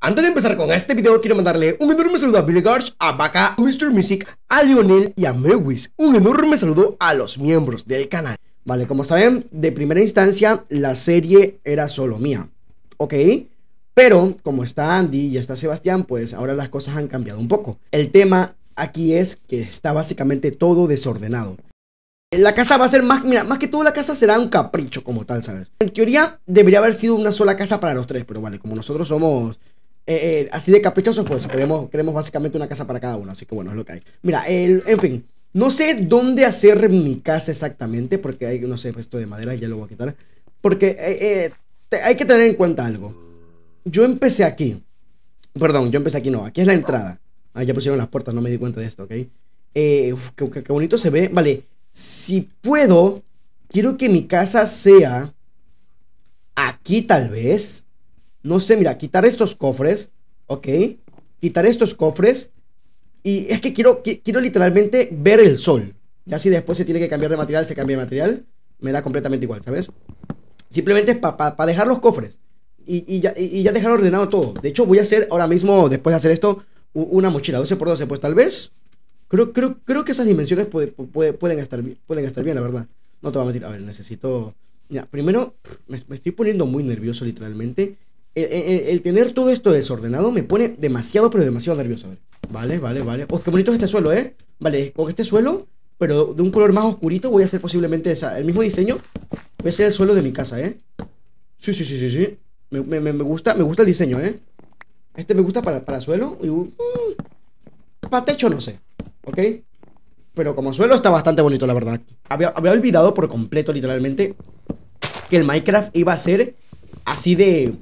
Antes de empezar con este video, quiero mandarle un enorme saludo a Billy Garch, a Baka, a Mr. Music, a Lionel y a Mewis. Un enorme saludo a los miembros del canal. Vale, como saben, de primera instancia, la serie era solo mía, ¿ok? Pero, como está Andy y está Sebastián, pues ahora las cosas han cambiado un poco. El tema aquí es que está básicamente todo desordenado. La casa va a ser más, mira, más que todo la casa será un capricho como tal, ¿sabes? En teoría debería haber sido una sola casa para los tres, pero vale, como nosotros somos así de caprichosos, pues queremos básicamente una casa para cada uno, así que bueno, es lo que hay. Mira, en fin, no sé dónde hacer mi casa exactamente, porque hay, no sé, esto de madera ya lo voy a quitar, porque hay que tener en cuenta algo. Yo empecé aquí, perdón, yo empecé aquí, no, aquí es la entrada. Ah, ya pusieron las puertas, no me di cuenta de esto, ¿ok? Qué bonito se ve, vale. Si puedo, quiero que mi casa sea aquí tal vez. No sé, mira, quitar estos cofres, ¿ok? Quitar estos cofres. Y es que quiero literalmente ver el sol. Ya si después se tiene que cambiar de material, se cambia de material. Me da completamente igual, ¿sabes? Simplemente es para dejar los cofres. Y ya dejar ordenado todo. De hecho, voy a hacer ahora mismo, después de hacer esto, una mochila 12×12, pues tal vez. Creo que esas dimensiones pueden estar bien, la verdad. No te voy a mentir. A ver, necesito... Mira, primero, me estoy poniendo muy nervioso, literalmente. El tener todo esto desordenado me pone demasiado, pero demasiado nervioso. A ver. Vale. Oh, qué bonito es este suelo, ¿eh? Vale, con este suelo, pero de un color más oscurito, voy a hacer posiblemente el mismo diseño. Voy a hacer el suelo de mi casa, ¿eh? Sí. Me gusta el diseño, ¿eh? Este me gusta para suelo. Para techo no sé, ¿ok? Pero como suelo está bastante bonito, la verdad. Había olvidado por completo, literalmente, que el Minecraft iba a ser así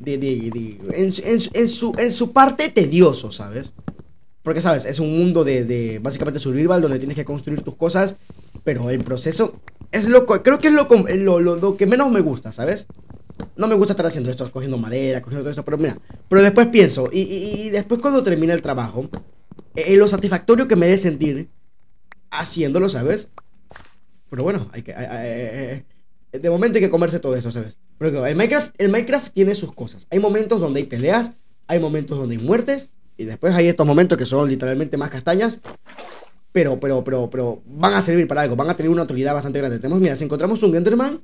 en su parte tedioso, ¿sabes? Porque, ¿sabes? Es un mundo de básicamente survival, donde tienes que construir tus cosas, pero el proceso es creo que es lo que menos me gusta, ¿sabes? No me gusta estar haciendo esto, cogiendo madera, cogiendo todo esto, pero mira, pero después pienso, y después cuando termine el trabajo, lo satisfactorio que me dé sentir haciéndolo, ¿sabes? Pero bueno, de momento hay que comerse todo eso, ¿sabes? Pero el Minecraft tiene sus cosas. Hay momentos donde hay peleas, hay momentos donde hay muertes, y después hay estos momentos que son literalmente más castañas, pero van a servir para algo, van a tener una utilidad bastante grande. Mira, si encontramos un Enderman,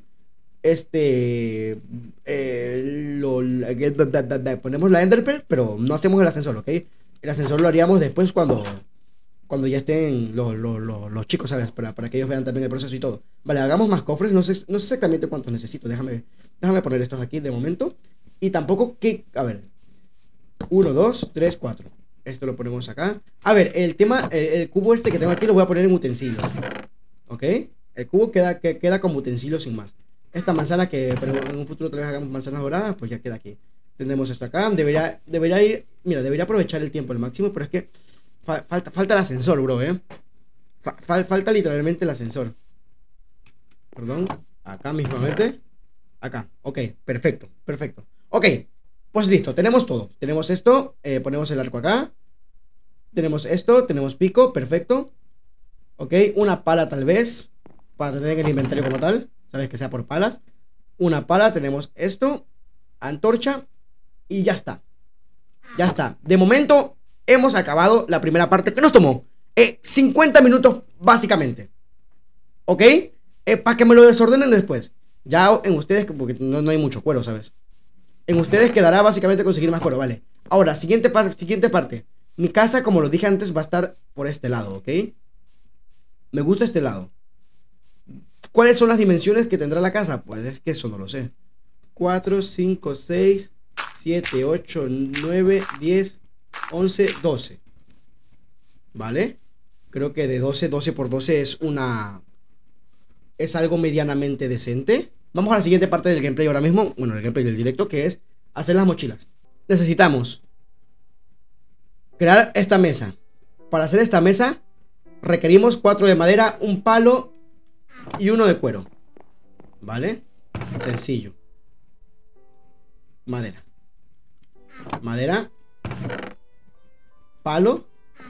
ponemos la Enderpearl, pero no hacemos el ascensor, ¿ok? El ascensor lo haríamos después cuando ya estén los chicos, ¿sabes? Para que ellos vean también el proceso y todo. Vale, hagamos más cofres. No sé exactamente cuántos necesito. Déjame poner estos aquí de momento. Y tampoco que... A ver. 1, 2, 3, 4. Esto lo ponemos acá. A ver, el tema... El cubo este que tengo aquí lo voy a poner en utensilios. ¿Ok? El cubo queda como utensilio sin más. Esta manzana que pero en un futuro tal vez hagamos manzanas doradas, pues ya queda aquí. Tendremos esto acá. Debería ir... Mira, debería aprovechar el tiempo al máximo, pero es que... Falta el ascensor, bro, falta literalmente el ascensor. Perdón. Acá mismamente. Acá. Ok, perfecto. Ok, pues listo, tenemos todo. Tenemos esto, ponemos el arco acá. Tenemos esto, tenemos pico, perfecto. Ok, una pala tal vez, para tener en el inventario como tal. Sabes que sea por palas. Una pala, tenemos esto. Antorcha. Y ya está. De momento... hemos acabado la primera parte que nos tomó 50 minutos básicamente. ¿Ok? Para que me lo desordenen después. Ya en ustedes, porque no hay mucho cuero, ¿sabes? En ustedes quedará básicamente conseguir más cuero, ¿vale? Ahora, siguiente parte. Mi casa, como lo dije antes, va a estar por este lado, ¿ok? Me gusta este lado. ¿Cuáles son las dimensiones que tendrá la casa? Pues es que eso no lo sé. 4, 5, 6, 7, 8, 9, 10... 11, 12. ¿Vale? Creo que de 12 por 12 es algo medianamente decente. Vamos a la siguiente parte del gameplay ahora mismo. Bueno, el gameplay del directo, que es hacer las mochilas. Necesitamos crear esta mesa. Para hacer esta mesa requerimos 4 de madera, un palo y 1 de cuero. ¿Vale? Sencillo. Madera, palo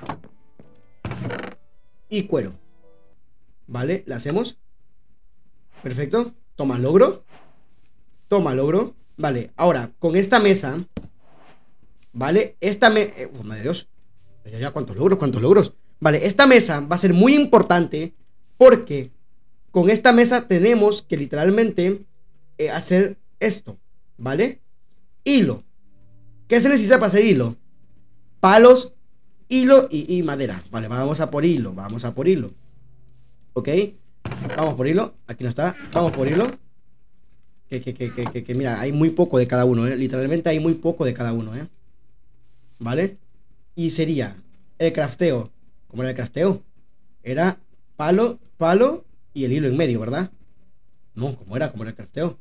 y cuero. ¿Vale? La hacemos. Perfecto. Toma logro. Vale, ahora, con esta mesa ¿vale? Oh, madre de Dios. Ya, ¿cuántos logros? ¿Cuántos logros? Vale, esta mesa va a ser muy importante porque con esta mesa tenemos que literalmente hacer esto, ¿vale? Hilo. ¿Qué se necesita para hacer hilo? Palos, hilo y madera. Vale, vamos a por hilo, vamos a por hilo. ¿Ok? Vamos por hilo, aquí no está. Vamos por hilo. Que mira, hay muy poco de cada uno, literalmente hay muy poco de cada uno, ¿vale? Y sería el crafteo. ¿Cómo era el crafteo? Era palo, palo y el hilo en medio, ¿verdad? No, ¿cómo era? ¿Cómo era el crafteo?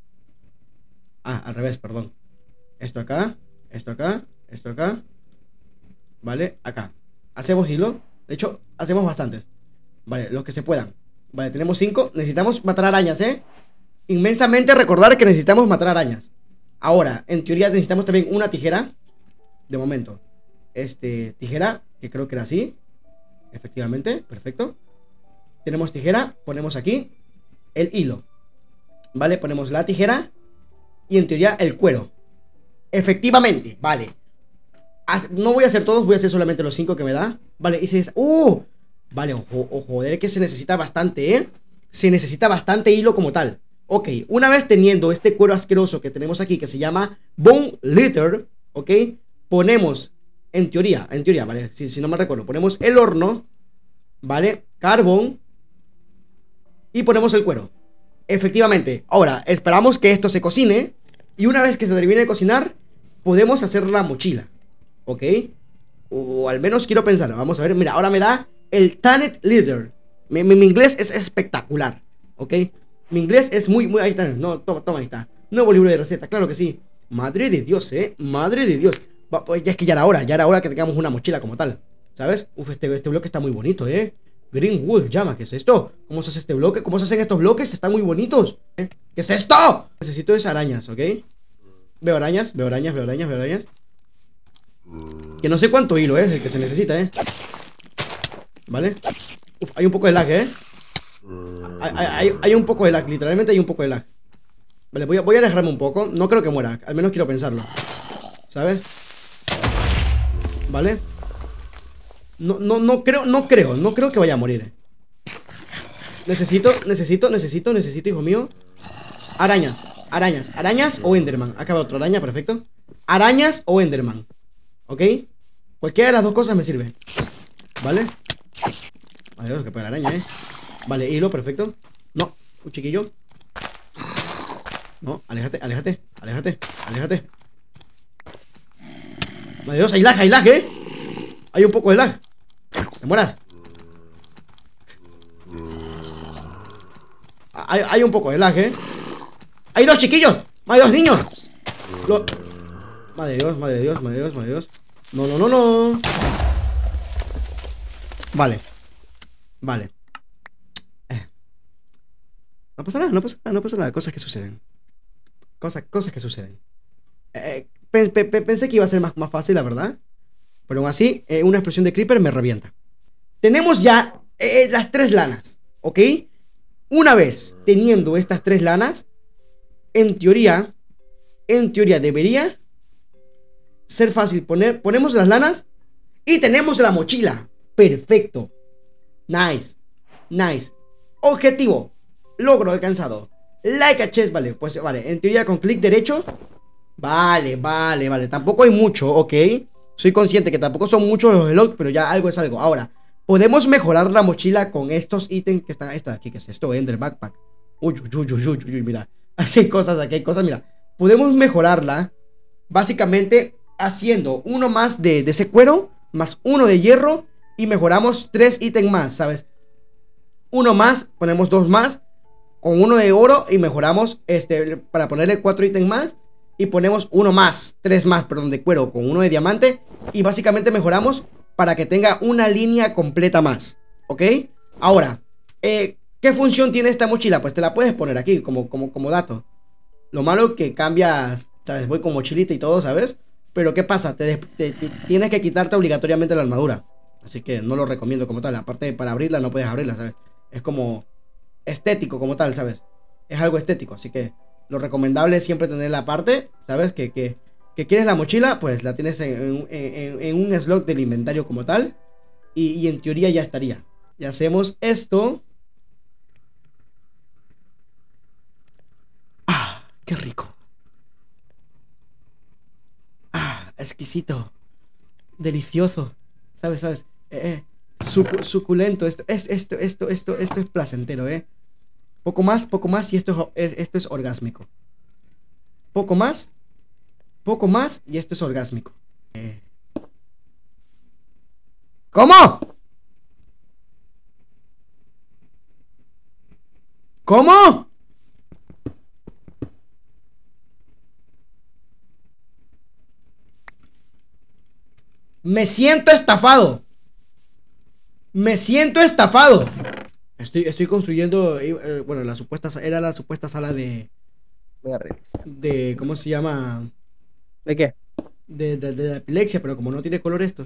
Ah, al revés, perdón. Esto acá, esto acá, esto acá. ¿Vale? Acá. Hacemos hilo. De hecho, hacemos bastantes. Vale, los que se puedan. Vale, tenemos 5. Necesitamos matar arañas, Inmensamente recordar que necesitamos matar arañas. Ahora, en teoría necesitamos también una tijera. De momento. Tijera, que creo que era así. Efectivamente, perfecto. Tenemos tijera, ponemos aquí el hilo. Vale, ponemos la tijera. Y en teoría el cuero. Efectivamente, vale. No voy a hacer todos, voy a hacer solamente los 5 que me da. Vale, y se dice, vale, joder, que se necesita bastante, Se necesita bastante hilo como tal. Ok, una vez teniendo este cuero asqueroso que tenemos aquí, que se llama Bone Litter, ok, ponemos, en teoría, vale, si no me recuerdo, ponemos el horno, vale, carbón, y ponemos el cuero. Efectivamente, ahora esperamos que esto se cocine, y una vez que se termine de cocinar, podemos hacer la mochila, ok, o al menos quiero pensar, vamos a ver, mira, ahora me da el Tanned Leather. Mi inglés es espectacular, ok. Mi inglés es muy, ahí está, no, toma, ahí está. Nuevo libro de receta, claro que sí. Madre de Dios, madre de Dios. Pues ya es que ya era hora que tengamos una mochila como tal, ¿sabes? Uf, este bloque está muy bonito, Greenwood, llama, ¿qué es esto? ¿Cómo se hace este bloque? ¿Cómo se hacen estos bloques? Están muy bonitos, ¿Qué es esto? Necesito esas arañas, ¿ok? Veo arañas. Que no sé cuánto hilo es el que se necesita, ¿Vale? Uf, hay un poco de lag, Hay un poco de lag, literalmente hay un poco de lag. Vale, voy a alejarme un poco. No creo que muera, al menos quiero pensarlo, ¿sabes? Vale. No creo que vaya a morir. Necesito, hijo mío. Arañas o Enderman. Acaba otra araña, perfecto. Arañas o Enderman, ¿ok? Cualquiera de las dos cosas me sirve. ¿Vale? Adiós, que pega la araña, Vale, hilo, perfecto. No, un chiquillo. No, aléjate. Madre Dios, hay lag, Hay un poco de lag. ¿Te mueras? Hay un poco de lag, ¡Hay dos chiquillos! ¡Hay dos niños! Madre de Dios. No. Vale. No pasa nada. Cosas que suceden. Cosas que suceden. Pensé que iba a ser más fácil, la verdad. Pero aún así, una explosión de creeper me revienta. Tenemos ya las 3 lanas, ¿ok? Una vez teniendo estas 3 lanas, en teoría debería ser fácil ponemos las lanas y tenemos la mochila. Perfecto. Nice. Objetivo. Logro alcanzado. Like a chest, vale. Pues vale, en teoría con clic derecho. Vale. Tampoco hay mucho, ok. Soy consciente que tampoco son muchos los slots, pero ya algo es algo. Ahora, podemos mejorar la mochila con estos ítems que están. Esta de aquí, ¿qué es esto? Ender Backpack. Uy, mira. Aquí hay cosas, mira. Podemos mejorarla básicamente haciendo uno más de ese cuero, más uno de hierro, y mejoramos 3 ítems más, ¿sabes? Uno más, ponemos 2 más, con uno de oro, y mejoramos para ponerle 4 ítems más, y ponemos uno más, 3 más, perdón, de cuero, con uno de diamante, y básicamente mejoramos para que tenga una línea completa más, ¿ok? Ahora, ¿qué función tiene esta mochila? Pues te la puedes poner aquí como dato. Lo malo que cambias, ¿sabes? Voy con mochilita y todo, ¿sabes? Pero ¿qué pasa? Tienes que quitarte obligatoriamente la armadura. Así que no lo recomiendo como tal. Aparte, para abrirla no puedes abrirla, ¿sabes? Es como estético como tal, ¿sabes? Es algo estético, así que lo recomendable es siempre tener la parte, ¿sabes? Que que quieres la mochila, pues la tienes en un slot del inventario como tal. Y en teoría ya estaría. Y hacemos esto. ¡Ah! ¡Qué rico! ¡Ah! Exquisito. Delicioso. ¿Sabes? ¿Sabes? Suculento. Esto es placentero, ¿eh? Poco más y esto es orgásmico. Poco más y esto es orgásmico. ¿Cómo? ¿Cómo? Me siento estafado. Me siento estafado. Estoy construyendo, bueno, era la supuesta sala Voy a revisar. ¿cómo se llama? ¿De qué? De la epilepsia, pero como no tiene color esto.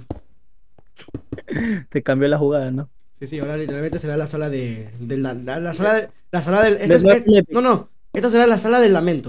Te cambió la jugada, ¿no? Sí, ahora literalmente será la sala la sala del, no, esta será la sala del lamento.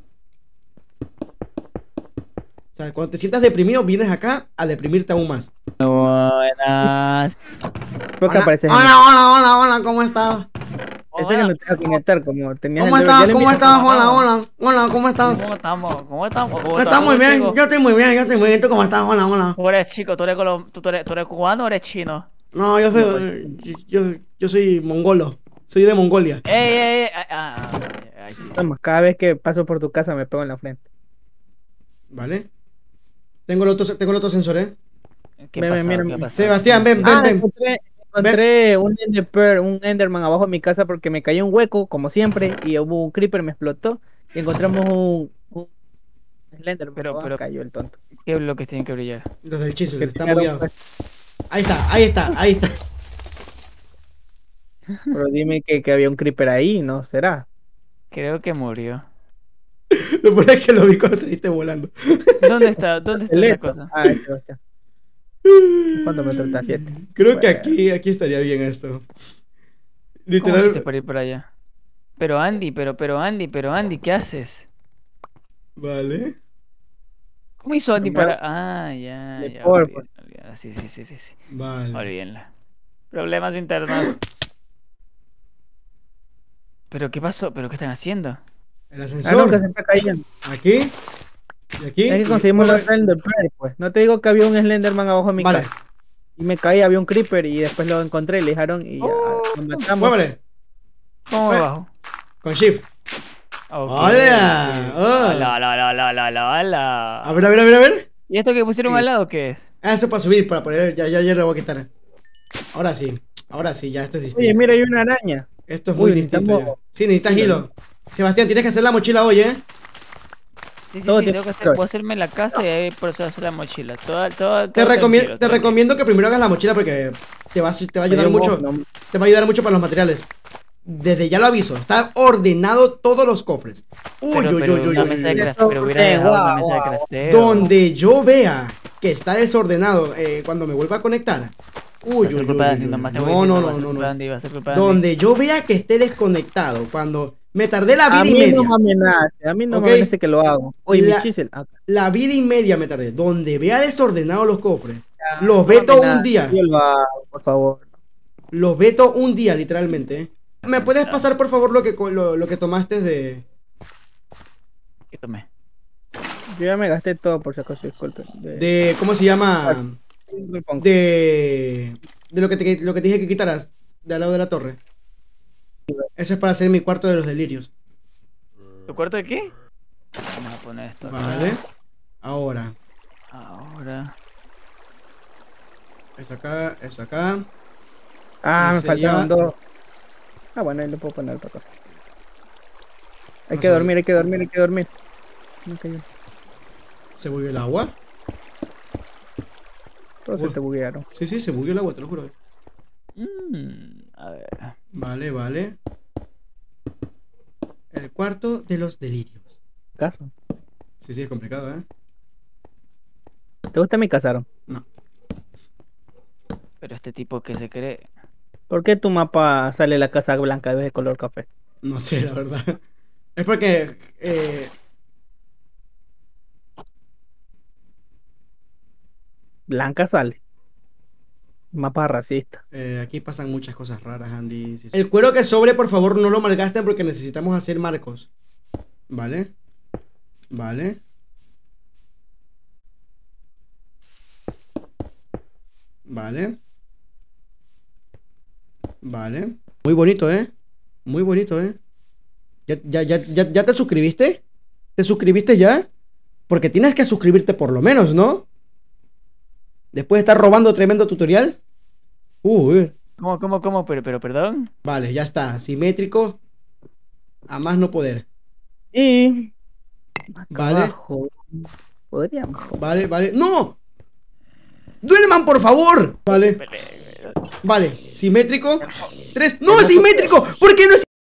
O sea, cuando te sientas deprimido, vienes acá a deprimirte aún más. Buenas. Creo que apareces Hola, ¿cómo estás? Pensé que no te iba a conectar, como tenías ¿Cómo el estás? ya le ¿Cómo enviaste. estás? Hola, ¿cómo estás? ¿Cómo estamos? ¿Cómo estamos? ¿Cómo Está muy bien, chico? yo estoy muy bien, ¿tú cómo estás? Hola. Tú eres chico, tú eres cubano o eres chino. No, yo soy mongolo, soy de Mongolia. ¡Ey! Ay, sí. Vamos, cada vez que paso por tu casa me pego en la frente. ¿Vale? Tengo el otro sensor, ¿eh? ¿Qué Ven, pasó? mira, ¿Qué pasó? Sebastián, ven. Encontré un un Enderman abajo de mi casa porque me cayó un hueco, como siempre, y hubo un creeper, me explotó, y encontramos un Slenderman. Pero- Cayó el tonto. ¿Qué bloques tienen que brillar? Los del chisel, Que está tiraron, bugueado. pues. Ahí está. Pero dime que había un creeper ahí, ¿no? ¿Será? Creo que murió. Lo peor es que lo vi cuando saliste volando. ¿Dónde está esa Esqueleto. cosa? Ah, ese Sebastián. ¿Cuántos metros está? 7. Creo que Bueno. aquí estaría bien esto. ¿Cómo hiciste Literal. para ir por allá? Pero Andy, ¿qué haces? Vale. ¿Cómo hizo Andy Primero- para...? Ah, ya, De polvo. olvídala. Sí. Vale. Olvídenla. Problemas internos. ¿Pero qué pasó? ¿Pero qué están haciendo? El Ah, no, ascensor. que se está cayendo. Aquí. Y aquí. Es que conseguimos la Slender Pearl, pues. No te digo que había un Slenderman abajo de mi Vale. casa. Y me caí, había un creeper y después lo encontré, le dejaron y ya lo matamos. Muévele. ¿Cómo Bueno. bajo? Con shift. Ok, ¡Hola! sí. Oh. Hola. A ver. ¿Y esto que pusieron Sí. al lado qué es? Ah, eso para subir, para poner. Ya lo voy a quitar. Ahora sí, ya esto es distinto. Oye, mira, hay una araña. Esto es muy Uy, distinto necesitamos- ya. Sí, necesitas hilo. Sebastián, tienes que hacer la mochila hoy, ¿eh? Sí, Todo tengo tiene que hacer, control. puedo hacerme la casa y ahí por eso hacer la mochila. Todo Te tranquilo. recomiendo que primero hagas la mochila porque te va a ayudar Oye, mucho. no, Te va a ayudar mucho para los materiales. Desde ya lo aviso, está ordenado todos los cofres. Uy. Una mesa de uy. crafteo, pero hubiera dejado una mesa de crafteo. Donde yo vea que está desordenado cuando me vuelva a conectar. Va a ser culpa de Andy, nomás te voy diciendo, va a ser culpa de No. Andy, va a ser culpa de Andy. Donde yo vea que esté desconectado, cuando me tardé la A vida y mí media. no me amenace, a mí no Ok. me amenace que lo hago. Oye, La- mi chisel. Acá. La vida y media me tardé. Donde vea desordenados los cofres. Ya, Los no veto me un amenace, día. Yo lo hago, por favor. Los veto un día, literalmente. ¿Eh? ¿Me puedes Está. pasar, por favor, lo que tomaste de. ¿Qué tomé? Yo ya me gasté todo, por si acaso, disculpen. ¿Cómo se llama? Disculpen. De lo que te dije que quitaras. De al lado de la torre. Eso es para hacer mi cuarto de los delirios. ¿Tu cuarto de qué? Vamos a poner esto acá. Vale. Ahora. Ahora. Esto acá. Ah, me Ese faltaban ya- 2. Ah, bueno, ahí le puedo poner otra cosa. Hay No que sé. dormir, hay que dormir, hay que dormir. No cayó. ¿Se bugueó el agua? Todos Uy. se te buguearon. Sí, se bugueó el agua, te lo juro. A ver. Vale. El cuarto de los delirios. ¿Caso? Sí, es complicado, ¿eh? ¿Te gusta mi casaron? No. Pero este tipo que se cree. ¿Por qué tu mapa sale la casa blanca de color café? No sé, la verdad. Es porque blanca sale. Mapa racista. Aquí pasan muchas cosas raras, Andy. El cuero que sobre, por favor, no lo malgasten porque necesitamos hacer marcos. Vale. Vale. Vale. Vale. Muy bonito, ¿eh? Muy bonito, ¿eh? ¿Ya te suscribiste? ¿Te suscribiste ya? Porque tienes que suscribirte por lo menos, ¿no? Después de estar robando tremendo tutorial. ¿Cómo? Pero, perdón. Vale, ya está. Simétrico. A más no poder. Y... acá Vale. abajo. Podríamos. Vale. ¡No! ¡Duerman, por favor! Vale. Vale. Simétrico. 3. ¡No es simétrico! ¿Por qué no es